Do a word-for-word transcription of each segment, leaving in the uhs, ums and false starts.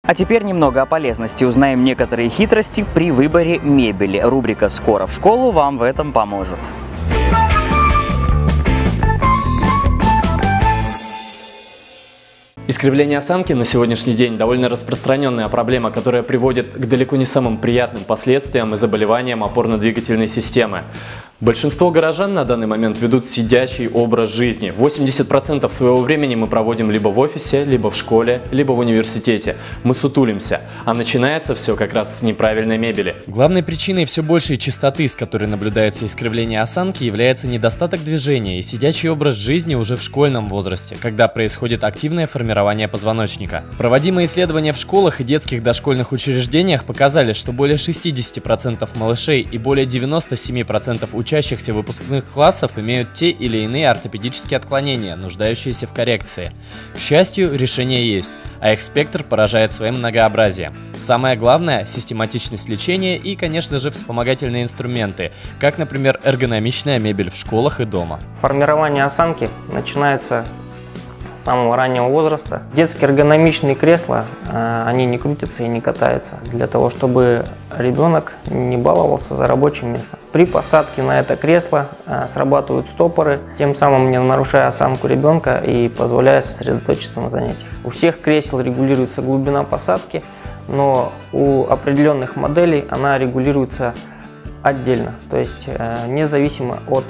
А теперь немного о полезности. Узнаем некоторые хитрости при выборе мебели. Рубрика «Скоро в школу» вам в этом поможет. Искривление осанки на сегодняшний день довольно распространенная проблема, которая приводит к далеко не самым приятным последствиям и заболеваниям опорно-двигательной системы. Большинство горожан на данный момент ведут сидячий образ жизни. восемьдесят процентов своего времени мы проводим либо в офисе, либо в школе, либо в университете. Мы сутулимся, а начинается все как раз с неправильной мебели. Главной причиной все большей частоты, с которой наблюдается искривление осанки, является недостаток движения и сидячий образ жизни уже в школьном возрасте, когда происходит активное формирование позвоночника. Проводимые исследования в школах и детских дошкольных учреждениях показали, что более шестидесяти процентов малышей и более девяноста семи процентов учащихся учащихся выпускных классов имеют те или иные ортопедические отклонения, нуждающиеся в коррекции. К счастью, решение есть, а их спектр поражает своим многообразием. Самое главное – систематичность лечения и, конечно же, вспомогательные инструменты, как, например, эргономичная мебель в школах и дома. Формирование осанки начинается с самого раннего возраста. Детские эргономичные кресла, они не крутятся и не катаются, для того, чтобы ребенок не баловался за рабочим местом. При посадке на это кресло срабатывают стопоры, тем самым не нарушая осанку ребенка и позволяя сосредоточиться на занятиях. У всех кресел регулируется глубина посадки, но у определенных моделей она регулируется отдельно, то есть независимо от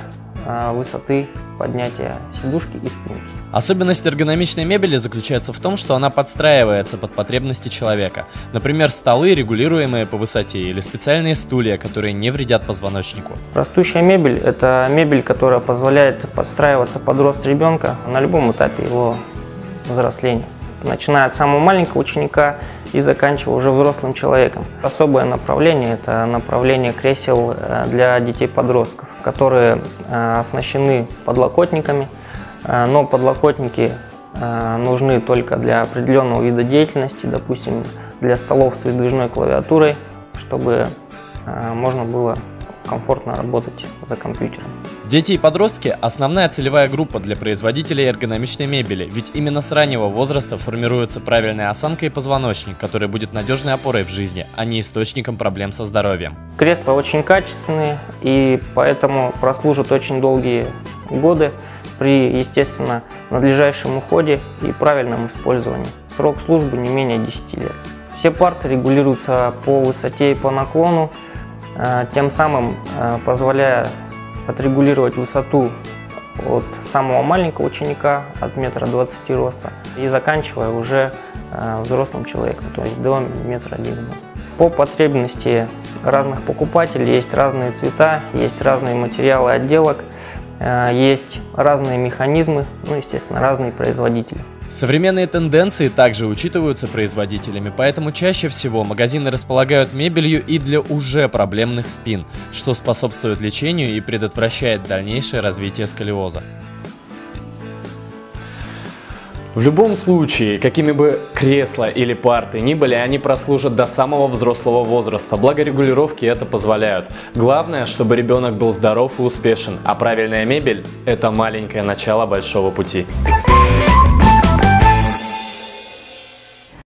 высоты поднятия сидушки и спинки. Особенность эргономичной мебели заключается в том, что она подстраивается под потребности человека. Например, столы, регулируемые по высоте, или специальные стулья, которые не вредят позвоночнику. Растущая мебель – это мебель, которая позволяет подстраиваться под рост ребенка на любом этапе его взросления, начиная от самого маленького ученика и заканчивая уже взрослым человеком. Особое направление – это направление кресел для детей-подростков, которые оснащены подлокотниками, но подлокотники нужны только для определенного вида деятельности, допустим, для столов с выдвижной клавиатурой, чтобы можно было комфортно работать за компьютером. Дети и подростки – основная целевая группа для производителей эргономичной мебели, ведь именно с раннего возраста формируется правильная осанка и позвоночник, который будет надежной опорой в жизни, а не источником проблем со здоровьем. Кресла очень качественные и поэтому прослужат очень долгие годы при, естественно, надлежащем уходе и правильном использовании. Срок службы не менее десяти лет. Все парты регулируются по высоте и по наклону, тем самым позволяя отрегулировать высоту от самого маленького ученика, от метра двадцати роста, и заканчивая уже взрослым человеком, то есть до метра девяноста. По потребности разных покупателей есть разные цвета, есть разные материалы отделок, есть разные механизмы, ну, естественно, разные производители. Современные тенденции также учитываются производителями, поэтому чаще всего магазины располагают мебелью и для уже проблемных спин, что способствует лечению и предотвращает дальнейшее развитие сколиоза. В любом случае, какими бы кресла или парты ни были, они прослужат до самого взрослого возраста, благо регулировки это позволяют. Главное, чтобы ребенок был здоров и успешен, а правильная мебель – это маленькое начало большого пути.